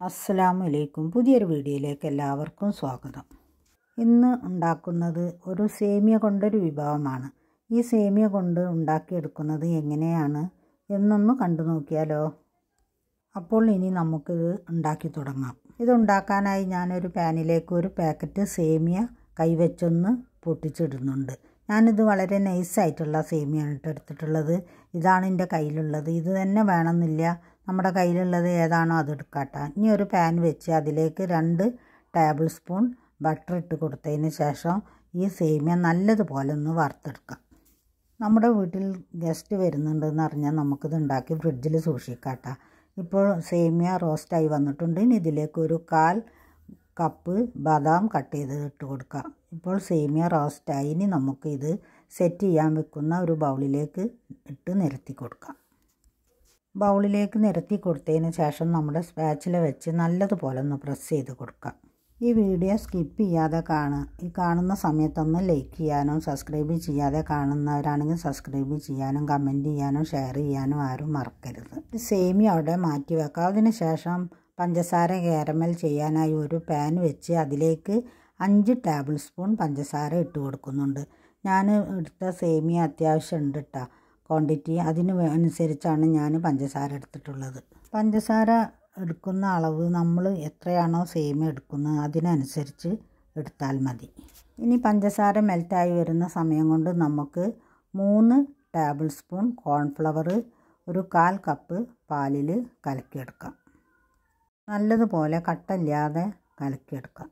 അസ്സലാമലൈക്കും. പുതിയൊരു വീഡിയോയിലേക്ക് എല്ലാവർക്കും സ്വാഗതം. ഇന്ന് ഉണ്ടാക്കുന്നത് ഒരു സേമിയ കൊണ്ടൊരു വിഭവമാണ്. ഈ സേമിയ കൊണ്ട് ഉണ്ടാക്കിയെടുക്കുന്നത് എങ്ങനെയാണ് എന്നൊന്ന് കണ്ടു നോക്കിയാലോ. അപ്പോൾ ഇനി നമുക്കിത് ഉണ്ടാക്കി തുടങ്ങാം. ഇതുണ്ടാക്കാനായി ഞാനൊരു പാനിലേക്ക് ഒരു പാക്കറ്റ് സേമിയ കൈവച്ചൊന്ന് പൊട്ടിച്ചിടുന്നുണ്ട്. ഞാനിത് വളരെ നൈസായിട്ടുള്ള സേമിയാണ് എടുത്തിട്ടുള്ളത്. ഇതാണ് എൻ്റെ കയ്യിലുള്ളത്. ഇത് തന്നെ വേണമെന്നില്ല, നമ്മുടെ കയ്യിലുള്ളത് ഏതാണോ അതെടുക്കാട്ടോ. ഇനി ഒരു പാൻ വെച്ച് അതിലേക്ക് 2 ടേബിൾ സ്പൂൺ ബട്ടർ ഇട്ട് കൊടുത്തതിന് ശേഷം ഈ സേമിയ നല്ലതുപോലെ ഒന്ന് വറുത്തെടുക്കാം. നമ്മുടെ വീട്ടിൽ ഗസ്റ്റ് വരുന്നുണ്ടെന്ന് അറിഞ്ഞാൽ നമുക്കിത് ഉണ്ടാക്കി ഫ്രിഡ്ജിൽ സൂക്ഷിക്കാട്ടോ. ഇപ്പോൾ സേമിയ റോസ്റ്റായി വന്നിട്ടുണ്ട്. ഇനി ഇതിലേക്ക് ഒരു 1/4 കപ്പ് ബദാം കട്ട് ചെയ്ത് ഇട്ട് കൊടുക്കാം. ഇപ്പോൾ സേമിയ റോസ്റ്റായി. ഇനി നമുക്കിത് സെറ്റ് ചെയ്യാൻ വെക്കുന്ന ഒരു ബൗളിലേക്ക് ഇട്ട് നിരത്തി കൊടുക്കാം. ബൗളിലേക്ക് നിരത്തി കൊടുത്തതിന് ശേഷം നമ്മുടെ സ്പാച്ചില വെച്ച് നല്ലതുപോലെ ഒന്ന് പ്രസ് ചെയ്ത് കൊടുക്കാം. ഈ വീഡിയോ സ്കിപ്പ് ചെയ്യാതെ ഈ കാണുന്ന സമയത്തൊന്ന് ലൈക്ക് ചെയ്യാനും സബ്സ്ക്രൈബ് ചെയ്യാതെ കാണുന്നവരാണെങ്കിൽ സബ്സ്ക്രൈബ് ചെയ്യാനും കമൻറ്റ് ചെയ്യാനും ഷെയർ ചെയ്യാനും ആരും മറക്കരുത്. സേമിയ അവിടെ മാറ്റി വെക്കാം. അതിന് ശേഷം പഞ്ചസാര കാരമൽ ചെയ്യാനായി ഒരു പാൻ വെച്ച് അതിലേക്ക് 5 ടേബിൾ സ്പൂൺ പഞ്ചസാര ഇട്ട് കൊടുക്കുന്നുണ്ട്. ഞാൻ എടുത്ത സേമിയ അത്യാവശ്യം ഉണ്ട് കേട്ടോ ക്വാണ്ടിറ്റി. അതിന് അനുസരിച്ചാണ് ഞാൻ പഞ്ചസാര എടുത്തിട്ടുള്ളത്. പഞ്ചസാര എടുക്കുന്ന അളവ് നമ്മൾ എത്രയാണോ സേമിയ എടുക്കുന്നത് അതിനനുസരിച്ച് എടുത്താൽ മതി. ഇനി പഞ്ചസാര മെൽറ്റായി വരുന്ന സമയം കൊണ്ട് നമുക്ക് 3 ടേബിൾ സ്പൂൺ കോൺഫ്ലവർ ഒരു 1/4 കപ്പ് പാലിൽ കലക്കിയെടുക്കാം. നല്ലതുപോലെ കട്ടയില്ലാതെ കലക്കിയെടുക്കാം.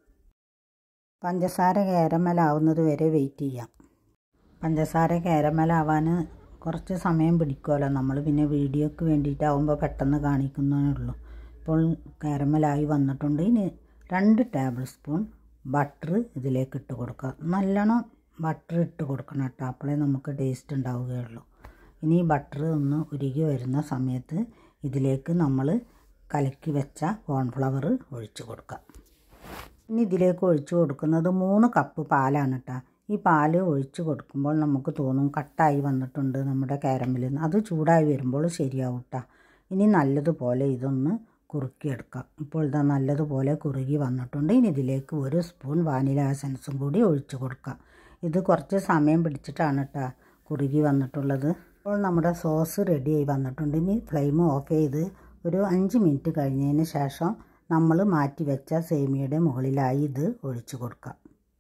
പഞ്ചസാര കാരമലാവുന്നത് വരെ വെയിറ്റ് ചെയ്യാം. പഞ്ചസാര കാരമലാവാൻ കുറച്ച് സമയം പിടിക്കുമല്ലോ. നമ്മൾ പിന്നെ വീഡിയോക്ക് വേണ്ടിയിട്ടാവുമ്പോൾ പെട്ടെന്ന് കാണിക്കുന്നതേ ഉള്ളൂ. ഇപ്പോൾ കാരമലായി വന്നിട്ടുണ്ട്. ഇനി 2 ടേബിൾ സ്പൂൺ ബട്ടർ ഇതിലേക്ക് ഇട്ട് കൊടുക്കുക. നല്ലോണം ബട്ടർ ഇട്ട് കൊടുക്കണം കേട്ടോ, അപ്പോഴേ നമുക്ക് ടേസ്റ്റ് ഉണ്ടാവുകയുള്ളൂ. ഇനി ബട്ടർ ഒന്ന് ഉരുകി വരുന്ന സമയത്ത് ഇതിലേക്ക് നമ്മൾ കലക്കി വെച്ച കോൺഫ്ലവർ ഒഴിച്ച് കൊടുക്കുക. ഇനി ഇതിലേക്ക് ഒഴിച്ച് കൊടുക്കുന്നത് 3 കപ്പ് പാലാണ് കേട്ടോ. ഈ പാല് ഒഴിച്ച് കൊടുക്കുമ്പോൾ നമുക്ക് തോന്നും കട്ടായി വന്നിട്ടുണ്ട് നമ്മുടെ കാരമൽ. അത് ചൂടായി വരുമ്പോൾ ശരിയാവും കേട്ടോ. ഇനി നല്ലതുപോലെ ഇതൊന്ന് കുറുക്കിയെടുക്കാം. ഇപ്പോൾ ഇതാ നല്ലതുപോലെ കുറുകി വന്നിട്ടുണ്ട്. ഇനി ഇതിലേക്ക് 1 സ്പൂൺ വാനില എസൻസും കൂടി ഒഴിച്ച് കൊടുക്കാം. ഇത് കുറച്ച് സമയം പിടിച്ചിട്ടാണ് കേട്ടോ കുറുകി വന്നിട്ടുള്ളത്. ഇപ്പോൾ നമ്മുടെ സോസ് റെഡിയായി വന്നിട്ടുണ്ട്. ഇനി ഫ്ലെയിം ഓഫ് ചെയ്ത് ഒരു 5 മിനിറ്റ് കഴിഞ്ഞതിന് ശേഷം നമ്മൾ മാറ്റി വെച്ച സേമിയയുടെ മുകളിലായി ഇത് ഒഴിച്ച് കൊടുക്കാം.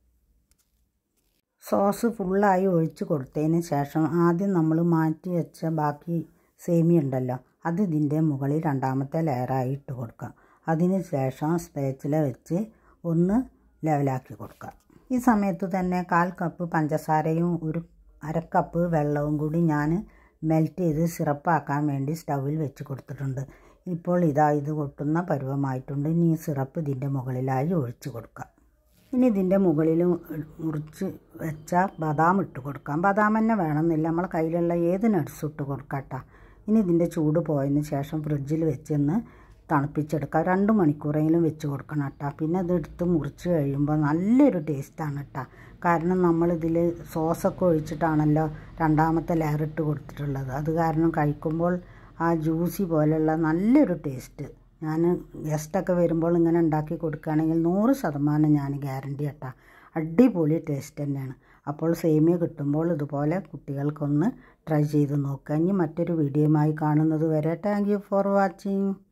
സോസ് ഫുള്ളായി ഒഴിച്ച് കൊടുത്തതിന് ശേഷം ആദ്യം നമ്മൾ മാറ്റി വെച്ച ബാക്കി സേമിയ ഉണ്ടല്ലോ, അത് ഇതിൻ്റെ മുകളിൽ 2ാമത്തെ ലെയറായി ഇട്ട് കൊടുക്കാം. അതിന് ശേഷം സ്പാച്ചില വെച്ച് ഒന്ന് ലെവലാക്കി കൊടുക്കാം. ഈ സമയത്ത് തന്നെ 1/4 കപ്പ് പഞ്ചസാരയും ഒരു 1/2 കപ്പ് വെള്ളവും കൂടി ഞാൻ മെൽറ്റ് ചെയ്ത് സിറപ്പാക്കാൻ വേണ്ടി സ്റ്റൗവിൽ വെച്ച് കൊടുത്തിട്ടുണ്ട്. ഇപ്പോൾ ഇത് കൊട്ടുന്ന പരുവമായിട്ടുണ്ട്. ഇനി ഈ സിറപ്പ് ഇതിൻ്റെ മുകളിലായി ഒഴിച്ച് കൊടുക്കാം. ഇനി ഇതിൻ്റെ മുകളിൽ മുറിച്ച് വെച്ച ബദാം ഇട്ട് കൊടുക്കാം. ബദാം തന്നെ വേണമെന്നില്ല, നമ്മളെ കയ്യിലുള്ള ഏത് നട്ട്സും ഇട്ട് കൊടുക്കാട്ടോ. ഇനി ഇതിൻ്റെ ചൂട് പോയതിന് ശേഷം ഫ്രിഡ്ജിൽ വെച്ചൊന്ന് തണുപ്പിച്ചെടുക്കാം. 2 മണിക്കൂറെങ്കിലും വെച്ച് കൊടുക്കണം കേട്ടോ. പിന്നെ ഇതെടുത്ത് മുറിച്ച് കഴിയുമ്പോൾ നല്ലൊരു ടേസ്റ്റാണ് കേട്ടോ. കാരണം നമ്മളിതിൽ സോസൊക്കെ ഒഴിച്ചിട്ടാണല്ലോ 2ാമത്തെ ലെയർ ഇട്ട് കൊടുത്തിട്ടുള്ളത്. അത് കാരണം കഴിക്കുമ്പോൾ ആ ജ്യൂസി പോലെയുള്ള നല്ലൊരു ടേസ്റ്റ്. ഞാൻ ഗസ്റ്റൊക്കെ വരുമ്പോൾ ഇങ്ങനെ ഉണ്ടാക്കി കൊടുക്കുകയാണെങ്കിൽ 100% ഞാൻ ഗ്യാരണ്ടി കേട്ടോ. അടിപൊളി ടേസ്റ്റ് തന്നെയാണ്. അപ്പോൾ സേമിയ കിട്ടുമ്പോൾ ഇതുപോലെ കുട്ടികൾക്കൊന്ന് ട്രൈ ചെയ്ത് നോക്കുക. ഇനി മറ്റൊരു വീഡിയോയുമായി കാണുന്നത് വരെ താങ്ക് യു ഫോർ വാച്ചിങ്.